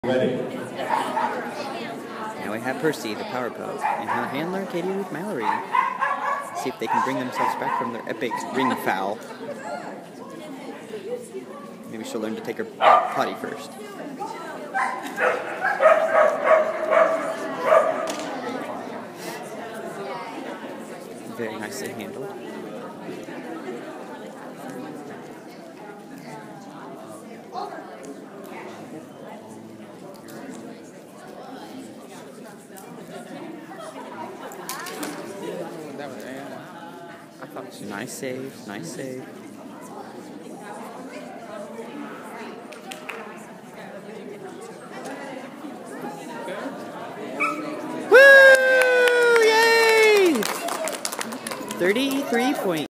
Ready. Now we have Percie, the power pose, and her handler, Katie Ruth Mallory. See if they can bring themselves back from their epic ring foul. Maybe she'll learn to take her potty first. Very nicely handled. Nice save, nice save. Woo! Yay! 33 points.